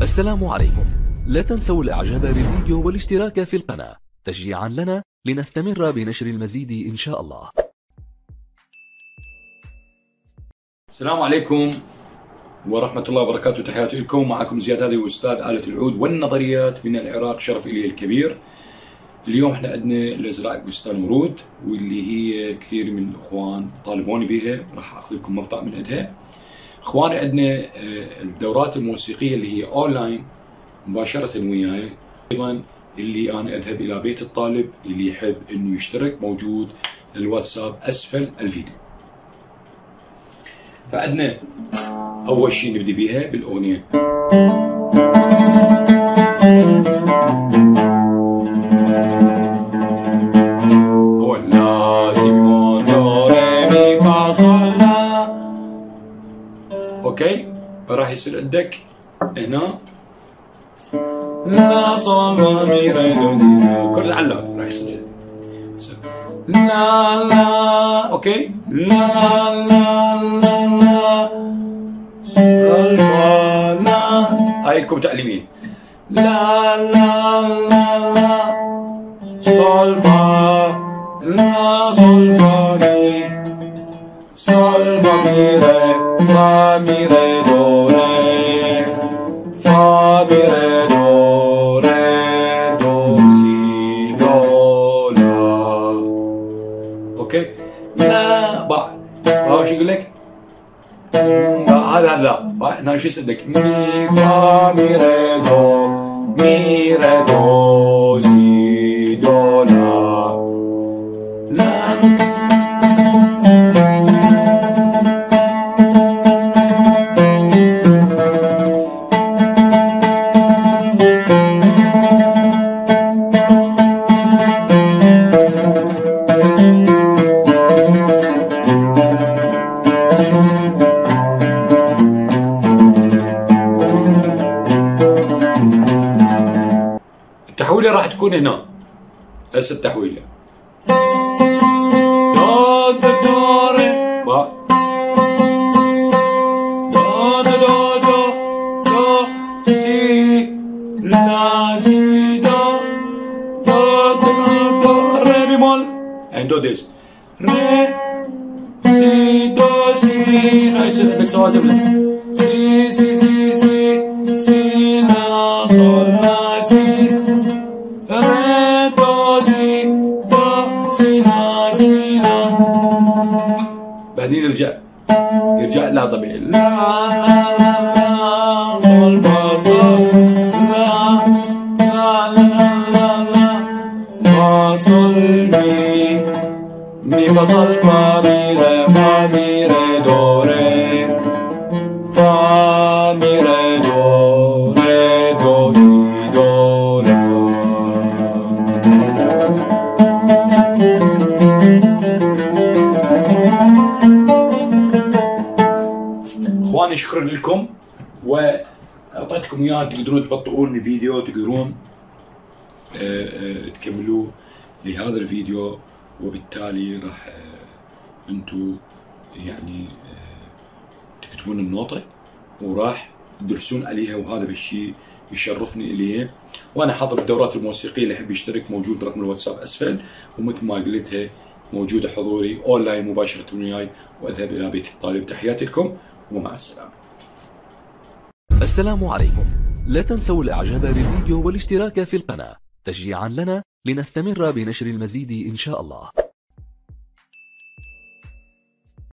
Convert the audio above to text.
السلام عليكم. لا تنسوا الاعجاب بالفيديو والاشتراك في القناة تشجيعا لنا لنستمر بنشر المزيد ان شاء الله. السلام عليكم ورحمة الله وبركاته. تحياتي لكم، معكم زياد هادي واستاذ آلة العود والنظريات من العراق، شرف إلي الكبير. اليوم احنا عندنا زراعة بستان ورود، واللي هي كثير من الاخوان طالبوني بها، راح اخذ لكم مقطع من عندها. اخواني عندنا الدورات الموسيقية اللي هي اونلاين مباشرة وياي، ايضا اللي انا اذهب الى بيت الطالب، اللي يحب انه يشترك موجود الواتساب اسفل الفيديو. فعندنا اول شيء نبدي بيها بالاغنية. اوكي، فراح يصير عندك هنا لا صول ما مي ري دو دي كل العلا راح يصير لا لا. اوكي، لا لا لا لا صول فا لا. هاي لكم تعليمية. لا لا لا لا صول فا لا صول فا مي صول فا مي ري فا مي ري دو ري فا مي ري دو ري دو سي دو لا. اوكي، لا بعد ما شو يقول لك؟ هذا لا هنا شو يصدق؟ مي فا مي ري دو مي ري دو سي دو لا لا. التحويلة راح تكون هنا. هسه التحويلة دو دو دو ري با دو دو دو دو دو سي لا سي دو دو دو دو ري بيمول and do this ري سي دو سي. لا يصير عندك سوازف سي سي سي سي سي لا صول لا سي ري دو سي دو سي لا سي لا. بعدين يرجع لا طبيعي. لا لا لا لا صول فا صول لا لا لا لا لا فا صول مي مي فا صول فا مي ري فا مي ري دو ري فا مي ري دو ري دو سي دو لا. اخواني شكرا لكم، واعطيتكم اياه تقدرون تبطئون الفيديو، تقدرون تكملوه لهذا الفيديو، وبالتالي راح انتو يعني تكتبون النوطة وراح تدرسون عليها، وهذا بالشيء يشرفني اليه. وانا حاطط الدورات الموسيقيه، اللي يحب يشترك موجود رقم الواتساب اسفل، ومثل ما قلتها موجوده حضوري اونلاين مباشره وياي، واذهب الى بيت الطالب. تحياتي لكم ومع السلامه. السلام عليكم. لا تنسوا الاعجاب بالفيديو والاشتراك في القناة تشجيعا لنا لنستمر بنشر المزيد ان شاء الله.